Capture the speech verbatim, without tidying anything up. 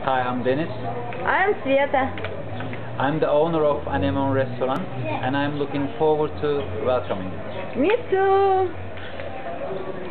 Hi, I'm Deniz. I'm Sveta. I'm the owner of Anemon Restaurant, and I'm looking forward to welcoming you. Me too.